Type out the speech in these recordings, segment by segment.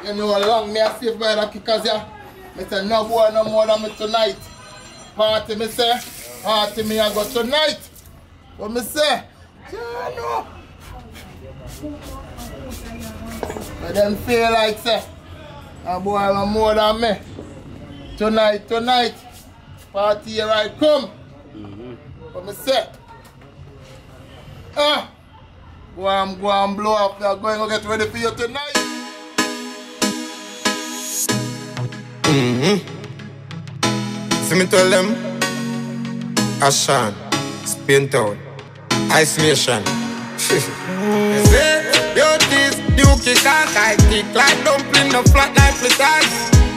You know how long me a save by the kickers, yeah? Me say no boy no more than me tonight. Party me say, party me I go tonight. What me say? Yeah, no. But them feel like say, a boy want more than me. Tonight. Party here I come. What me say? Go and blow up. You're going to get ready for you tonight. See me tell them, Ashan, Spain Town, Isolation. Say, yo, this new kick out, I kick like dumpling, the flat like fritters.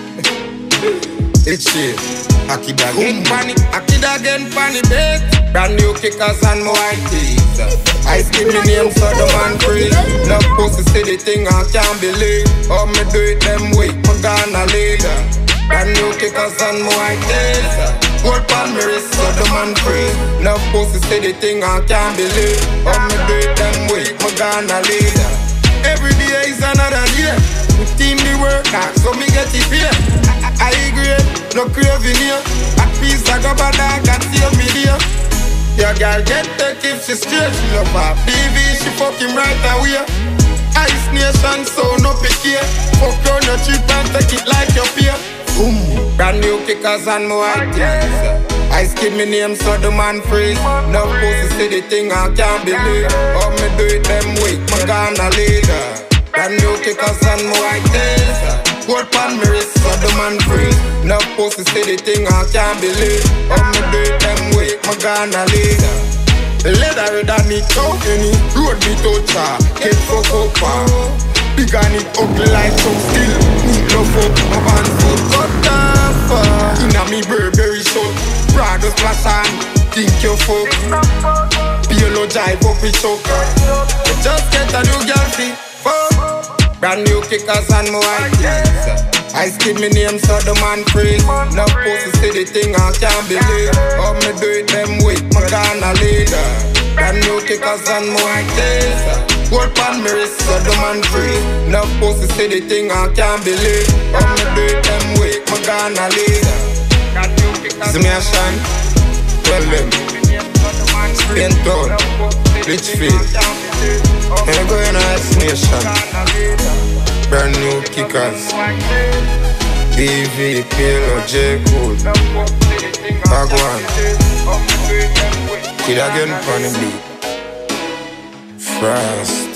It's shit, I kid again, panic, bait. Brand new kickers and more white teeth. I skip me name so the man free. No pussy say the thing I can't believe. Oh, me do it them way, my gonna later. Brand new kickers and more white teeth. Gold pan me wrist so the man free. No pussy say the thing I can't believe. Oh, me do it them way, my gonna later. Every day is another day. We team the work hard, so me get it here. I agree, no craving here. A piece I go bad, I got save me there. Your girl get take if she straight, she love her BV, she fucking right away. Ice Nation, so no pick here. Fuck on your cheap and take it like your peer. Brand new kickers and more ideas. I skip me name so the man freeze. No pussy say the thing I can't believe. Oh, me do it them week, my gonna later. Brand new kickers and more ideas. Gold pan me wrist so the man freeze. No pussy say the thing I can't believe. Oh, me do it them week, my gonna later. The leather red and it out any road me touch her. Get fuck up. Big and it ugly like some steel. Need love up, my van foot cut off. Inna me Burberry shot. Prada splash on, think you fuck. Pelo jive up with choker. You just get a new girl fee, fuck. Brand new kickers and more ideas. I skip me name so the man freeze. No pussy say the thing I can't believe. Oh, me do it them week, my gonna later. Brand new kickers and more ideas. Gold pan me wrist so the man freeze. No pussy say the thing I can't believe. Oh, me do it them week, my gonna later. See me a shine, tell them Spain Town, Litchfield. And I go in a Nation. Brand new kickers BV, PLO, J Cool Bagwan Kid again on the beat France.